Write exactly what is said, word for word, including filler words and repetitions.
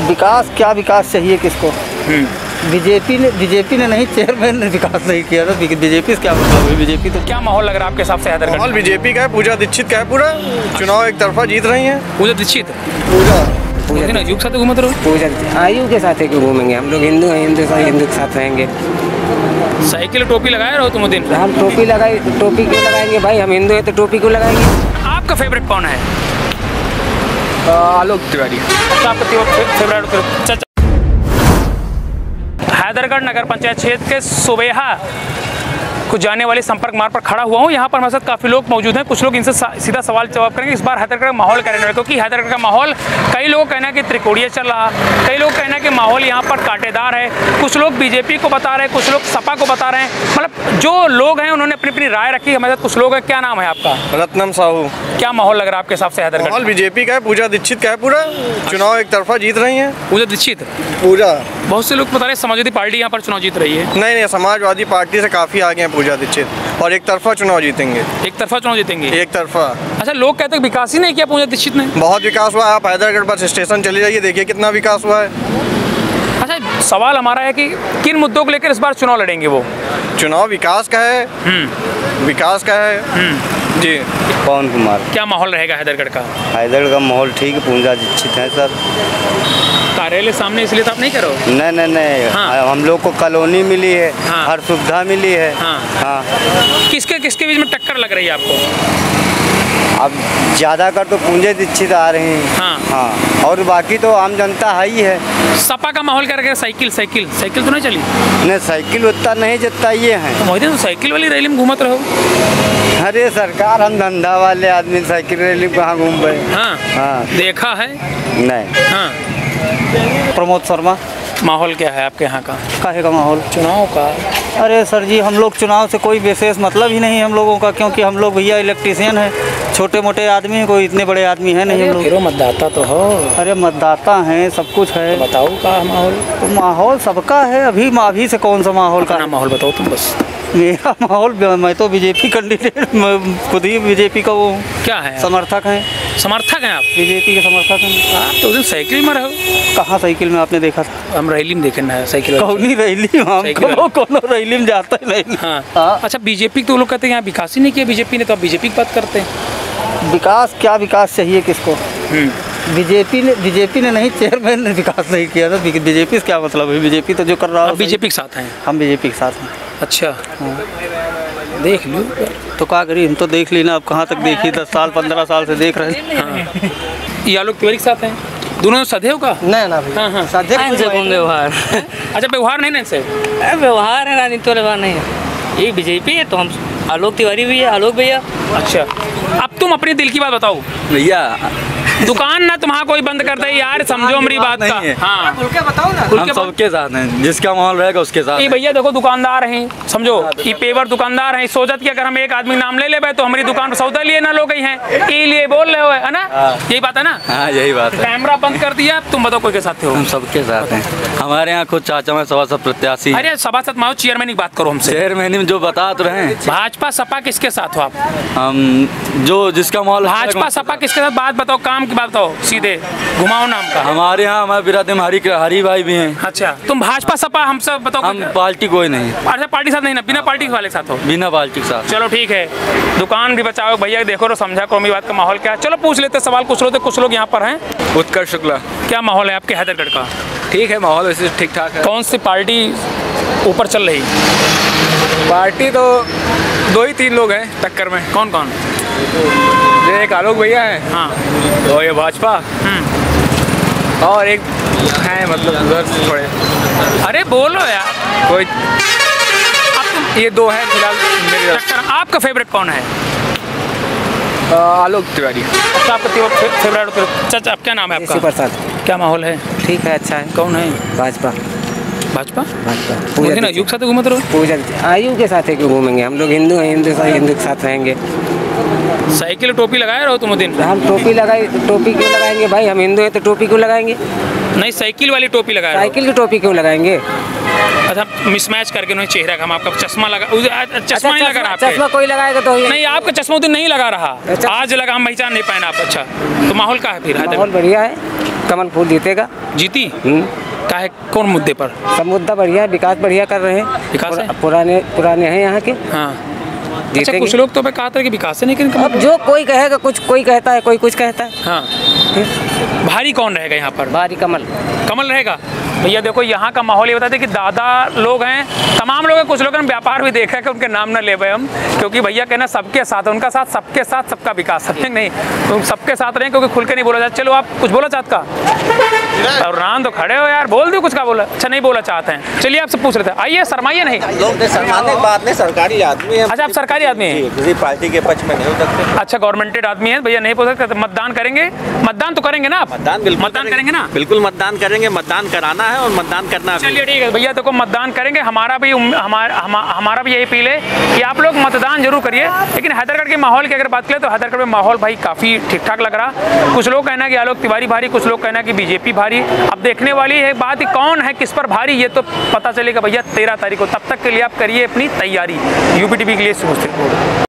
विकास क्या विकास चाहिए किसको? बीजेपी ने बीजेपी ने नहीं, चेयरमैन ने विकास नहीं किया ना। बीजेपी से क्या मतलब है? बीजेपी तो क्या माहौल लग रहा है आपके हिसाब से हैदरगढ़? माहौल बीजेपी का है, पूजा दीक्षित का है पूरा। चुनाव एक तरफा जीत रही हैं। पूजा दीक्षित पूजा पूजा आयु के साथ घूमते रहो। पूजा आयु के साथ क्यों घूमेंगे? हम लोग हिंदू हैं, हिंदू हिंदू के साथ रहेंगे। साइकिल टोपी लगाए रहो तुम दिन। हम टोपी लगाए, टोपी क्यों लगाएंगे भाई? हम हिंदू हैं तो टोपी क्यों लगाएंगे? आपका फेवरेट कौन है? आलोक तिवारी। आपका फेवरेट? हैदरगढ़ नगर पंचायत क्षेत्र के सुबेहा को जाने वाले संपर्क मार्ग पर खड़ा हुआ हूँ। यहाँ पर हमारे साथ काफ़ी लोग मौजूद हैं। कुछ लोग इनसे सीधा सवाल जवाब करेंगे इस बार हैदरगढ़ का माहौल क्या रहने वाला है, क्योंकि हैदरगढ़ का माहौल कई लोगों का कहना है कि त्रिकोणीय चल रहा, कई लोग कहना है कि माहौल यहाँ पर कांटेदार है। कुछ लोग बीजेपी को बता रहे हैं, कुछ लोग सपा को बता रहे हैं। मतलब जो लोग हैं उन्होंने अपनी अपनी राय रखी। हमारे साथ कुछ लोग हैं। क्या नाम है आपका? रत्नम साहू। क्या माहौल लग रहा है आपके हिसाब से हैदरगढ़? माहौल बीजेपी का है, पूजा दीक्षित का है पूरा। चुनाव एक तरफा जीत रही हैं। पूजा दीक्षित? पूजा। बहुत से लोग बता रहे हैं समाजवादी पार्टी यहाँ पर चुनाव जीत रही है। नहीं नहीं, समाजवादी पार्टी से काफ़ी आगे हैं पूजा दीक्षित, और एक तरफा चुनाव जीतेंगे। एक तरफा चुनाव जीतेंगे? एक तरफा। अच्छा, लोग कहते हैं विकास ही नहीं किया पूजा दीक्षित ने। बहुत विकास हुआ है। आप हैदरगढ़ बस स्टेशन चले जाइए, देखिए कितना विकास हुआ है। अच्छा, सवाल हमारा है कि किन मुद्दों को लेकर इस बार चुनाव लड़ेंगे वो? चुनाव विकास का है, विकास का है जी। पवन कुमार। क्या माहौल रहेगा हैदरगढ़ का? हैदरगढ़ का माहौल ठीक है, पूजा दीक्षित है सर। कार्यालय सामने इसलिए तो आप नहीं करो? नहीं नहीं नहीं, हाँ। हम लोग को कॉलोनी मिली है, हाँ। हर सुविधा मिली है। हाँ। हाँ। किसके किसके बीच में टक्कर लग रही है आपको? अब ज़्यादा कर तो पूजा दीक्षित आ रहे हैं। हाँ। हाँ, और बाकी तो आम जनता है ही है। सपा का माहौल क्या रहेगा? साइकिल साइकिल साइकिल तो नहीं चली? नहीं, साइकिल उतना नहीं जितना ये है। तो मोदी तो साइकिल वाली रैली में घूमत रहो। अरे सरकार, हम धंधा वाले आदमी साइकिल रैली में कहाँ घूम रहे? हाँ हाँ, देखा है। नहीं। हाँ। प्रमोद शर्मा। माहौल क्या है आपके यहाँ का? काहे का माहौल? चुनाव का। अरे सर जी, हम लोग चुनाव से कोई विशेष मतलब ही नहीं है हम लोगों का, क्योंकि हम लोग भैया इलेक्ट्रीशियन है, छोटे मोटे आदमी हैं, कोई इतने बड़े आदमी है नहीं हम लोग। फिर मतदाता तो हो। अरे मतदाता हैं, सब कुछ है। तो बताओ का माहौल? तो माहौल सबका है। अभी अभी से कौन सा माहौल का? माहौल बताओ तुम बस। मेरा माहौल, मैं तो बीजेपी कैंडिडेट, खुद ही बीजेपी का वो क्या है, समर्थक हैं। समर्थक हैं आप? बीजेपी के समर्थक हैं। आप तो उस दिन साइकिल में रहो। कहाँ साइकिल में आपने देखा था? हम रैली में देखे ना साइकिल। कौनी रैली? हम कौन रैली में जाता है नहीं। हाँ। हाँ। अच्छा, बीजेपी तो लोग कहते हैं यहाँ विकास ही नहीं किया बीजेपी ने, तो आप बीजेपी की बात करते हैं। विकास क्या विकास चाहिए किसको? बीजेपी ने बीजेपी ने नहीं, चेयरमैन ने विकास नहीं किया ना। बीजेपी से क्या मतलब है? बीजेपी तो जो कर रहा है। बीजेपी के साथ हैं? हम बीजेपी के साथ हैं। अच्छा। हाँ। देख लो तो क्या करिए, हम तो देख ली ना। अब कहाँ तक देखिए, दस साल पंद्रह साल से देख रहे हैं। हाँ। ये आलोक तिवारी के साथ हैं दोनों? सदैव का? नहीं ना। हाँ हाँ। व्यवहार। अच्छा, व्यवहार नहीं ना इनसे? व्यवहार है, राजनीति व्यवहार नहीं है। ये बीजेपी है तो हम आलोक तिवारी भी है, आलोक भैया। अच्छा, अब तुम अपने दिल की बात बताओ भैया। दुकान ना तुम्हारा कोई बंद कर दे यार, समझो हमारी बात का। हाँ, खुल के बताओ ना। हम सबके साथ हैं, जिसका माहौल रहेगा उसके साथ। ये भैया देखो, दुकानदार हैं, समझो ये पेवर दुकानदार हैं। सोचत कि अगर हम एक आदमी नाम ले ले तो हमारी दुकान पर सौदा लिए ना लोग हैं, ये लिए बोल रहे हो, है ना? यही बात है ना? हाँ, यही बात है। कैमरा बंद कर दिया, तुम बताओ कोई के साथ हो? हम सबके साथ हैं। हमारे यहाँ खुद चाचा में सभा सब प्रत्याशी। अरे सभासद माओ, चेयरमैन की बात करो हमसे। चेयरमैन में जो बता तो रहे हैं। भाजपा सपा किसके साथ हो आप? हम जो जिसका माहौल। भाजपा सपा किसके साथ? बात बताओ, काम की बात बताओ, सीधे घुमाओ नाम का। हमारे यहाँ हमारे बिरादरी में हरी हरी भाई भी हैं। अच्छा, तुम भाजपा सपा हम सब बताओ। हम पार्टी कोई नहीं। अच्छा, पार्टी साथ नहीं ना, बिना पार्टी वाले साथ हो? बिना पार्टी के साथ। चलो ठीक है, दुकान भी बचाओ भैया। देखो तो समझा करो मेरी बात का माहौल क्या है। चलो पूछ लेते सवाल, कुछ लोग कुछ लोग यहाँ पर हैं। उत्कर्ष शुक्ला। क्या माहौल है आपके हैदरगढ़ का? ठीक है, माहौल वैसे ठीक ठाक है। कौन सी पार्टी ऊपर चल रही? पार्टी तो दो ही तीन लोग हैं टक्कर में। कौन कौन? एक आलोक भैया है, हाँ, और ये भाजपा, और एक है मतलब उधर थोड़े। अरे बोलो यार कोई। ये दो हैं फिलहाल मेरे टक्कर। आपका फेवरेट कौन है? आलोक तिवारी। अच्छा, आपका फेवरेट? चाचा, आप क्या नाम है आपका? प्रसाद। क्या माहौल है? ठीक है, अच्छा है। कौन है? भाजपा। भाजपा? भाजपा। पूजा आयु के साथ घूमते रहो। पूजा आयु के साथ क्यों घूमेंगे? हम लोग हिंदू हैं, हिंदू हिंदू के साथ रहेंगे। साइकिल टोपी लगाए रहो तुम दिन। हम टोपी लगाए, टोपी क्यों लगाएंगे भाई? हम हिंदू हैं तो टोपी क्यों लगाएंगे? नहीं, साइकिल वाली टोपी लगाए। साइकिल की टोपी क्यों लगाएंगे? अच्छा, मिसमैच करके उन्हें चेहरा का हम आपका चश्मा लगा, चश्मा नहीं लगा रहा। चश्मा कोई लगाएगा तो नहीं, आपका चश्मा उस दिन नहीं लगा रहा, आज लगा, हम पहचान नहीं पाए आप। अच्छा, तो माहौल का है फिर? माहौल बढ़िया है। कमल फूल जीतेगा। जीती हम्म। का है कौन मुद्दे पर? सब मुद्दा बढ़िया है, विकास बढ़िया कर रहे हैं। विकास है? पुरा, पुराने पुराने हैं यहाँ के, हाँ अच्छा, जीतेंगे। कुछ लोग तो मैं कहा था कि विकास से नहीं करेंगे। अब जो कोई कहेगा, कुछ कोई कहता है, कोई कुछ कहता है। हाँ भारी कौन रहेगा यहाँ पर? भारी कमल। कमल रहेगा। भैया देखो यहाँ का माहौल ये बताते कि दादा लोग हैं, तमाम लोग हैं, कुछ लोगों ने व्यापार भी देखा है कि उनके नाम ना ले पाए हम, क्योंकि भैया कहना सबके साथ, उनका साथ सबके साथ सबका विकास है नहीं, तो सबके साथ रहें क्योंकि खुल के नहीं बोला जाता। चलो आप कुछ बोला चाहत का और रान तो खड़े हो यार, बोल दो कुछ का बोला। अच्छा नहीं बोला चाहते हैं, चलिए आपसे पूछ लेते हैं। आइए शर्माइए नहीं। लोग शर्माने की बात नहीं, सरकारी आदमी है। अच्छा आप सरकारी आदमी हैं, किसी पार्टी के पक्ष में नहीं हो सकते। अच्छा गवर्नमेंटेड आदमी है भैया, नहीं बोल सकते। मतदान करेंगे, मतदान तो करेंगे ना आप? मतदान बिल्कुल मतदान करेंगे ना? बिल्कुल मतदान करेंगे, मतदान कराना है और मतदान करना भी। चलिए ठीक है भैया, देखो मतदान करेंगे, हमारा भी हमारा हमा, हमारा भी यही अपील है कि आप लोग मतदान जरूर करिए। लेकिन हैदरगढ़ के माहौल की अगर बात करें तो हैदरगढ़ में माहौल भाई काफ़ी ठीक ठाक लग रहा। कुछ लोग कहना कि आलोक तिवारी भारी, कुछ लोग कहना कि बीजेपी भारी। अब देखने वाली है बात, कौन है किस पर भारी, ये तो पता चलेगा भैया तेरह तारीख को। तब तक के लिए आप करिए अपनी तैयारी। यूपी टीवी के लिए सुबह।